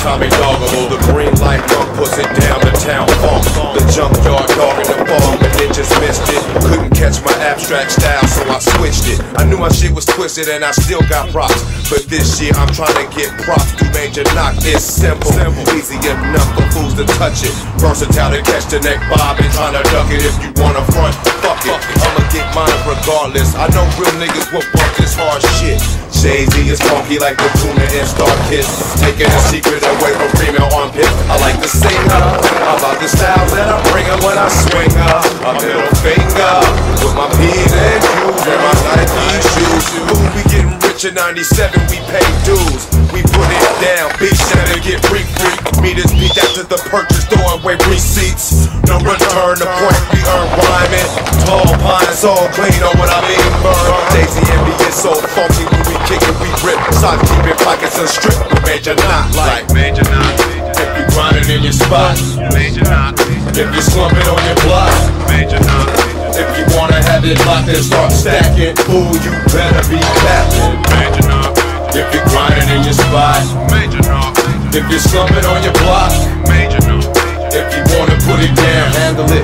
Tommy Doggable, the green light monk puts it down the town funk. The junkyard dog in the farm, but they just missed it. Couldn't catch my abstract style, so I switched it. I knew my shit was twisted and I still got props. But this year I'm trying to get props to Major Knock. It's simple, easy enough for fools to touch it. Versatile to catch the neck bob and trying to duck it. If you wanna front, fuck it, I'ma get mine regardless. I know real niggas will bump this hard shit. Jay-Z is funky like the tuna and Star Kiss, taking a secret away from female armpits. I like to sing about the styles that I bring when I swing a middle finger with my P's and Q's and my Nike shoes. Ooh, we getting rich in 97, we pay dues. We put it down, beat shit and get free. Meters peak after the purchase, throwing away receipts. No return to point, we earn rhyming. Tall pines, all clean, know what I mean? Burn, Daisy and me is so funky when we kick it, we rip. Side keeping pockets and strip. Major Knock, like Major Knock. If you grinding in your spot, Major Knock. if you slumping on your block, Major Knock. if you wanna have it locked and start stacking, ooh, you better be clapping. Major Knock. If you grinding in your spot, Major Knock. if you're slumping on your block, Major Knock. if you wanna put it down, handle it,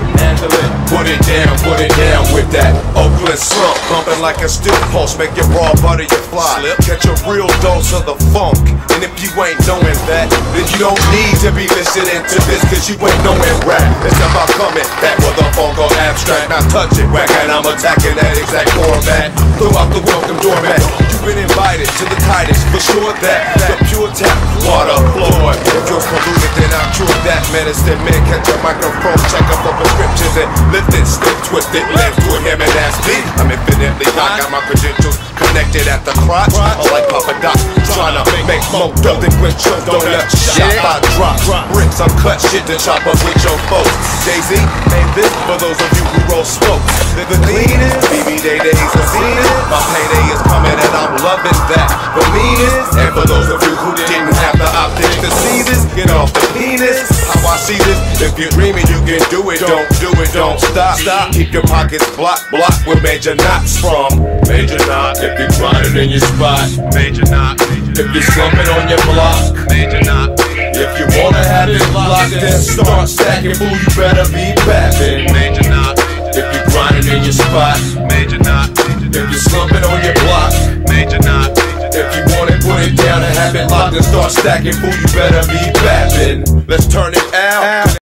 put it down with that Oakland slump, bumping like a steel pulse, make your raw butter your fly. Catch a real dose of the funk, and if you ain't knowing that, then you don't need to be listening to this, cause you ain't knowing rap. It's about coming back with a funk or abstract, not touch it, whack, and I'm attacking that exact format. Throw out the welcome doormat. You've been invited to the tightest, for sure that the pure tap water floor. If you're polluted, then I'll cure that medicine. Man, catch a microphone, check up for prescriptions and lift it, stick, twist it, left to him and that's me. I'm infinitely hot, got my credentials connected at the crotch. I like Papa Doc, trying to make more dough than quick choke. Don't let shot by drop. Bricks, uncut shit to chop up with your folks. Jay-Z made this for those of you who roll smokes. They're the cleanest, BB Day days are seen it. My payday is coming and I'm loving that. The meanest, and for those of you who didn't have the optics to see this, get off the penis. How I see this, if you're dreaming you can do it, don't do it, don't stop. Keep your pockets blocked with Major Knocks from Major Knock. If you're grinding in your spot, Major Knock. if you're slumping on your block, Major Knock. if you wanna have it locked, then start stacking, fool, you better be bapping. Major Knock. If you're grinding in your spot, Major Knock. if you're slumping on your block, Major Knock. if you wanna put it down and have it locked and start stacking, fool, you better be bapping. Let's turn it out.